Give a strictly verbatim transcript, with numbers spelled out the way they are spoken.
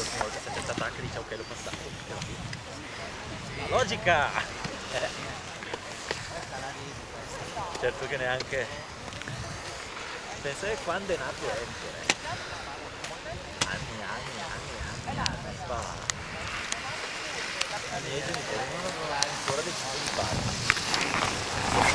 prossima volta se c'è attacca dice ok l'ho passato. La logica! Certo che neanche... Pensate quando è nato Ettore. Anni, anni, anni, anni, anni fa. I miei genitori non avevano ancora deciso di farlo.